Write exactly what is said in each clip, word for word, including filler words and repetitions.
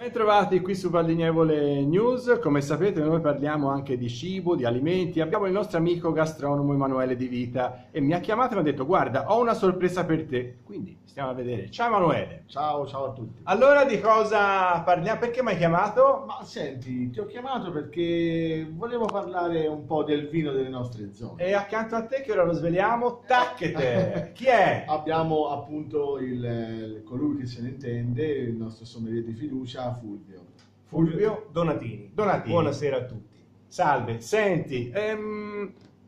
Bentrovati qui su Valdignevole News. Come sapete noi parliamo anche di cibo, di alimenti. Abbiamo il nostro amico gastronomo Emanuele Di Vita e mi ha chiamato e mi ha detto: guarda, ho una sorpresa per te. Quindi stiamo a vedere. Ciao Emanuele. Ciao, ciao a tutti. Allora, di cosa parliamo? Perché mi hai chiamato? Ma senti, ti ho chiamato perché volevo parlare un po' del vino delle nostre zone. E accanto a te, che ora lo sveliamo, tacchete! Chi è? Abbiamo appunto il, colui che se ne intende, il nostro sommelier di fiducia, Fulvio. Fulvio Donatini. Donatini. Buonasera a tutti. Salve, senti, ehm,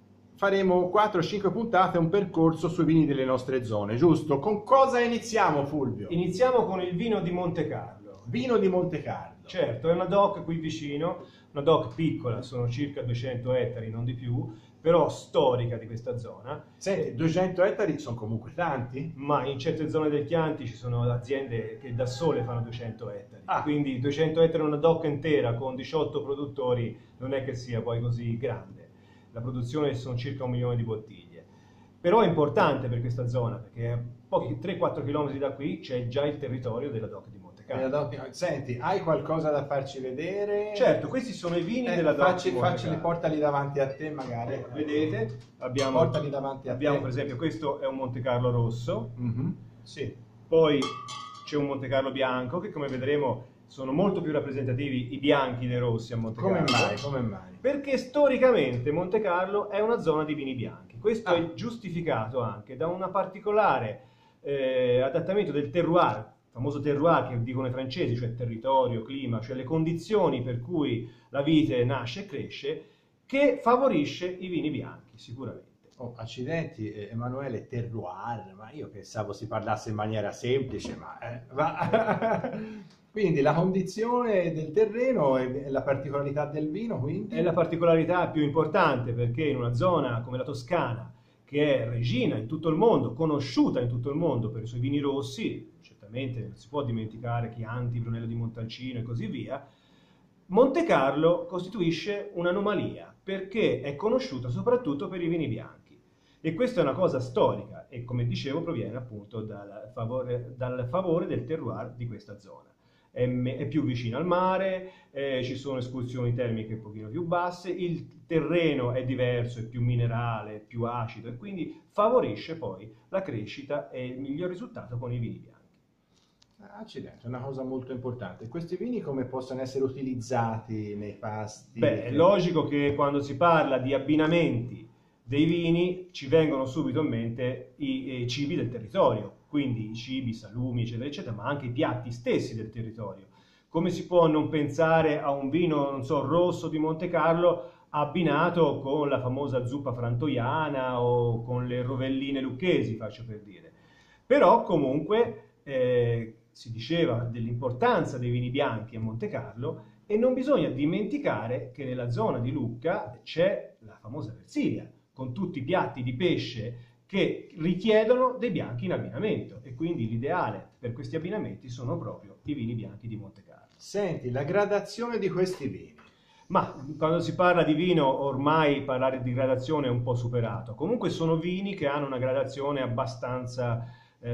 faremo quattro cinque puntate, un percorso sui vini delle nostre zone, giusto? Con cosa iniziamo, Fulvio? Iniziamo con il vino di Monte Carlo. Vino di Monte Carlo. Certo, è una doc qui vicino, una doc piccola, sono circa duecento ettari, non di più, però storica di questa zona. Senti, duecento ettari sono comunque tanti? Ma in certe zone del Chianti ci sono aziende che da sole fanno duecento ettari. Ah. Quindi duecento ettari, una doc intera con diciotto produttori, non è che sia poi così grande. La produzione sono circa un milione di bottiglie. Però è importante per questa zona, perché a pochi tre quattro chilometri da qui c'è già il territorio della doc di Monte Carlo. Senti, hai qualcosa da farci vedere? Certo, questi sono i vini Eh, della doc facci, di Monte faccili, Carlo. portali davanti a te magari. Vedete? Abbiamo, Portali davanti a abbiamo te. per esempio, questo è un Monte Carlo rosso, Mhm. Sì. poi c'è un Monte Carlo bianco che, come vedremo, sono molto più rappresentativi i bianchi dei rossi a Monte Come Carlo. mai? Come mai? Perché storicamente Monte Carlo è una zona di vini bianchi. Questo Ah. è giustificato anche da una particolare eh, adattamento del terroir, il famoso terroir che dicono i francesi, cioè territorio, clima, cioè le condizioni per cui la vite nasce e cresce, che favorisce i vini bianchi, sicuramente. Oh, accidenti, eh, Emanuele, terroir, ma io pensavo si parlasse in maniera semplice, ma, eh, ma... Quindi la condizione del terreno e la particolarità del vino, quindi? È la particolarità più importante, perché in una zona come la Toscana, che è regina in tutto il mondo, conosciuta in tutto il mondo per i suoi vini rossi, certamente non si può dimenticare Chianti, Brunello di Montalcino e così via, Monte Carlo costituisce un'anomalia, perché è conosciuta soprattutto per i vini bianchi. E questa è una cosa storica e, come dicevo, proviene appunto dal favore, dal favore del terroir di questa zona. È, me- è più vicino al mare, eh, ci sono escursioni termiche un pochino più basse, il terreno è diverso, è più minerale, più acido e quindi favorisce poi la crescita e il miglior risultato con i vini bianchi. Accidenti, è una cosa molto importante. Questi vini come possono essere utilizzati nei pasti? Beh, è logico che quando si parla di abbinamenti dei vini ci vengono subito in mente i, i cibi del territorio, quindi i cibi, salumi, eccetera, eccetera, ma anche i piatti stessi del territorio. Come si può non pensare a un vino, non so, rosso di Monte Carlo abbinato con la famosa zuppa frantoiana o con le rovelline lucchesi, faccio per dire. Però comunque eh, si diceva dell'importanza dei vini bianchi a Monte Carlo e non bisogna dimenticare che nella zona di Lucca c'è la famosa Versilia, con tutti i piatti di pesce che richiedono dei bianchi in abbinamento e quindi l'ideale per questi abbinamenti sono proprio i vini bianchi di Monte Carlo. Senti, la gradazione di questi vini. Ma quando si parla di vino ormai parlare di gradazione è un po' superato. Comunque sono vini che hanno una gradazione abbastanza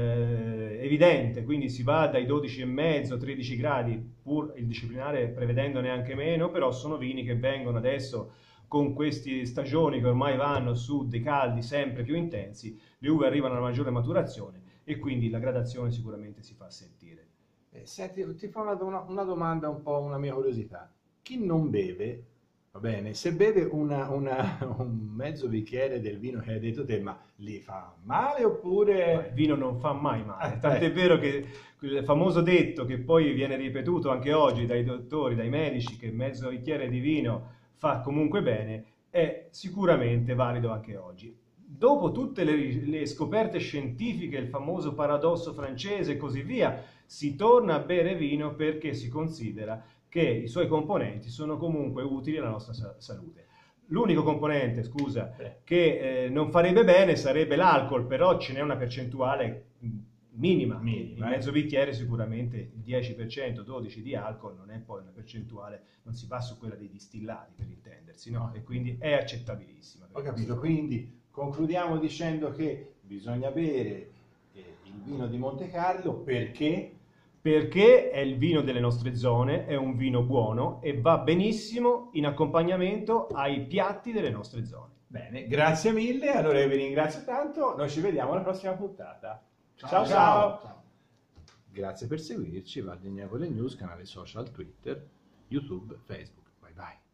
eh, evidente, quindi si va dai dodici virgola cinque tredici gradi, pur il disciplinare prevedendone anche meno, però sono vini che vengono adesso con queste stagioni che ormai vanno su dei caldi sempre più intensi, le uve arrivano alla maggiore maturazione e quindi la gradazione sicuramente si fa sentire. Eh, senti, ti fa una, una- una domanda, un po' una mia curiosità. Chi non beve, va bene, se beve una- una- un mezzo bicchiere del vino che hai detto te, ma gli fa male Ma oppure... il vino non fa mai male, Eh, tant'è eh. vero che il famoso detto che poi viene ripetuto anche oggi dai dottori, dai medici, che mezzo bicchiere di vino fa comunque bene, è sicuramente valido anche oggi. Dopo tutte le, le scoperte scientifiche, il famoso paradosso francese e così via, si torna a bere vino perché si considera che i suoi componenti sono comunque utili alla nostra sa- salute. L'unico componente, scusa, Eh. che eh, non farebbe bene sarebbe l'alcol, però ce n'è una percentuale mh, minima. Minima, In eh. mezzo bicchiere sicuramente il dieci per cento, dodici per cento di alcol non è poi una percentuale, non si va su quella dei distillati per intendersi, no? E quindi è accettabilissima. Ho capito, quindi concludiamo dicendo che bisogna bere eh, il vino di Monte Carlo perché perché è il vino delle nostre zone, è un vino buono e va benissimo in accompagnamento ai piatti delle nostre zone. Bene, grazie mille, allora io vi ringrazio tanto, noi ci vediamo alla prossima puntata. Ciao, Ciao ciao! ciao. Ciao. Grazie per seguirci, Val di Nievole News, canale social, Twitter, YouTube, Facebook. Bye bye.